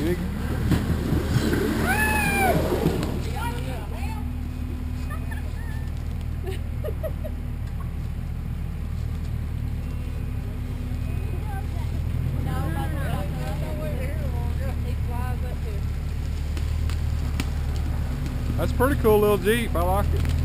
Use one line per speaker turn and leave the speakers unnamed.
big. That's a pretty cool little Jeep. I like it.